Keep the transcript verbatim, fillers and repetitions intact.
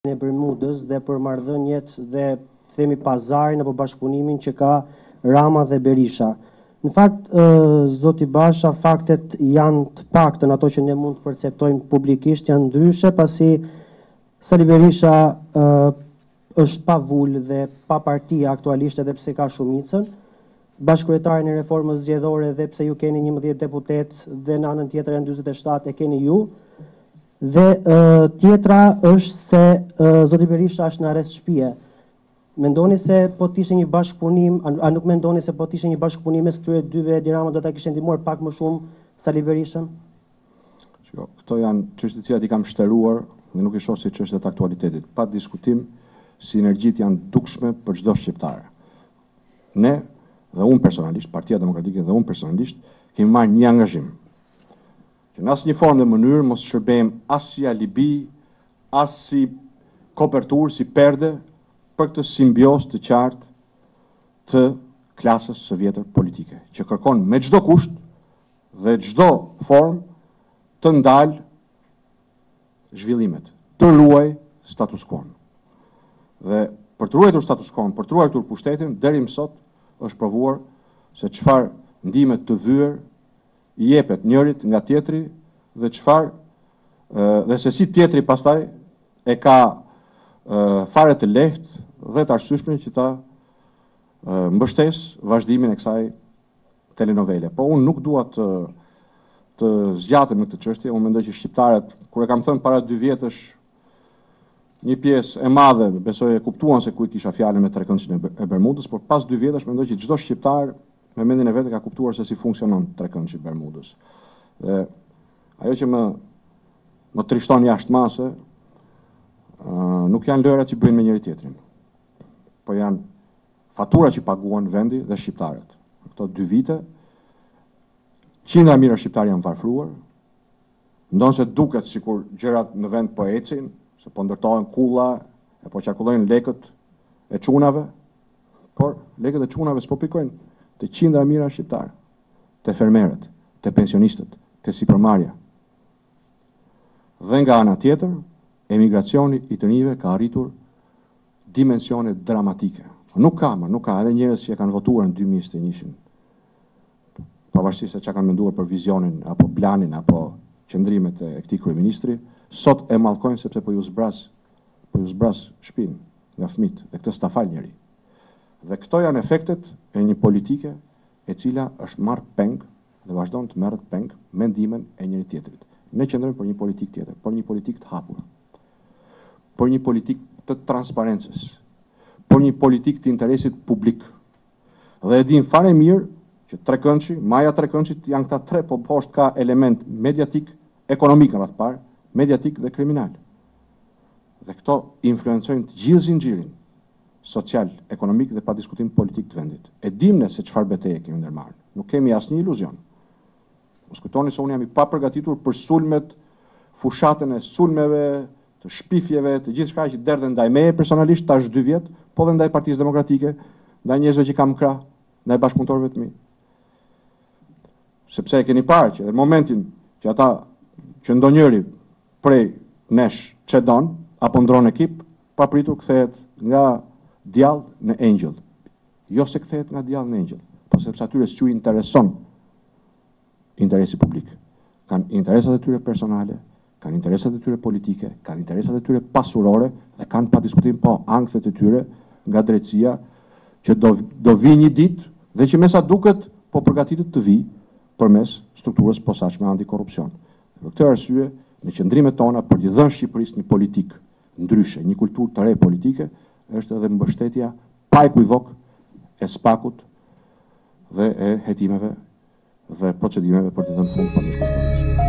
e Bermudës dhe për marrëdhëniet dhe themi pazarin apo bashkëpunimin që ka Rama dhe Berisha. Në fakt, zoti Basha, faktet janë të paktën ato që ne mund të perceptojmë publikisht janë ndryshe, pasi Sali Berisha uh, është pa vullë dhe pa partia aktualisht edhe pse ka shumicën. Bashkëkryetarin e reformës zgjedhore dhe pse ju keni njëmbëdhjetë deputet dhe në anën tjetër e njëzet e shtatë e keni ju. Dhe uh, tjetra është se uh, zoti Berisha është në arrest shtëpie. Mendoni se po të ishte një bashkëpunim, a, a nuk mendoni se po të ishte një bashkëpunim mes këtyre dyve Edi Rama do ta kishte ndihmuar pak më shumë Sali Berishën? Jo, këto janë çështje të cilat i kam shtëruar dhe nuk i shoh si çështje të aktualitetit. Pa diskutim, sinergjitë janë dukshme për çdo shqiptar. Ne dhe unë personalisht, Partia Demokratike dhe unë personalisht, kemi marrë një angazhim. Që në asnjë formë dhe mënyrë mos shërbejmë as si alibi, as si kopertur, si perde për këtë simbios të qartë të klasës së vjetër politike, që kërkon me çdo kusht dhe çdo formë të ndalë zhvillimet, të ruaj status quo. Dhe për të ruajtur status quo, për të ruajtur pushtetin, deri më sot është provuar se çfarë ndihmë të vyer i jepet njërit nga tjetri dhe çfarë dhe se si tjetri pastaj e ka fare të lehtë dhe të arsyeshme që ta mbështes vazhdimin e kësaj telenovele. Po unë nuk dua të të zgjatem në këtë çështje. Unë mendoj që shqiptarët, kur e kam thënë para dy vjetësh, një pjesë e madhe besoj e kuptuan se ku i kisha fjalën me trekëndshën e Bermudës, por pas dy vjetësh mendoj që çdo shqiptar me mendjen e vet ka kuptuar se si funksionon trekëndshi i Bermudës. Dhe ajo që më më trishton jashtë mase Uh, nuk janë lërat që bëjnë me njëri tjetrin, po janë fatura që paguan vendi dhe shqiptarët. Në këto dy vite, qindra mijëra shqiptarë janë varfruar, ndonse duket sikur gjërat në vend po ecin, se po ndërtohen kulla, e po qarkullojnë lekët e çunave, por lekët e çunave s'po pikojnë te qindra mijëra shqiptarë, te fermerët, te pensionistët, te sipërmarrja. Dhe nga ana tjetër, emigracioni i të rinjve ka arritur dimensione dramatike. Nuk ka, ma, nuk ka, edhe njerëz që kanë votuar në dy mijë e njëzet e një. Pavarësisht se çka kanë menduar për vizionin apo planin apo qëndrimet e këtij kryeministri, sot e mallkojnë sepse po ju zbraz, po ju zbraz shtëpinë nga fëmijët, dhe këtë s'ta fal njeri. Dhe këto janë efektet e një politike e cila është marrë peng dhe vazhdon të merret peng me ndihmën e njëri tjetrit. Ne qëndrojmë për një politikë tjetër, për një politikë të hapur, për një politikë të transparencës, për një politikë të interesit publik. Dhe e din fare mirë që Trekëndshi, Maja Trekëndshit janë këta tre, po poshtë ka element mediatik, ekonomik në radhë parë, mediatik dhe kriminal. Dhe këto influencojnë të gjithë zinxhirin social, ekonomik dhe pa diskutim politik të vendit. E dim ne se çfarë betejë kemi ndërmarrë. Nuk kemi asnjë iluzion. Mos kujtoni se unë jam i papërgatitur për sulmet, fushatën e sulmeve, të shpifjeve, të gjithë shka që derdhe ndaj meje personalisht, tash dy vjet, po dhe ndaj Partisë Demokratike, ndaj njerëzve që kam krah, ndaj bashkëpunëtorëve të mi. Sepse e keni parë që në momentin që ata që ndonjëri prej nesh çedon apo ndron ekip, papritur kthehet nga djallë në angel. Jo se kthehet nga djallë në angel, po sepse atyre s'u intereson interesi publik. Kanë interesat e tyre personale, kanë interesat e tyre politike, kanë interesat e tyre pasurore dhe kanë pa diskutim po ankthet e tyre nga drejtësia që do, do vi një ditë dhe që me sa duket po përgatitet të vi përmes strukturës posaçme antikorrupsion. Për këtë arsye, në qëndrimet tona për t'i dhënë Shqipërisë një politikë ndryshe, një kulturë të re politike, është edhe mbështetja pa ekuivok e spakut dhe e hetimeve dhe procedimeve për të dhënë fund pandeshkueshmërisë.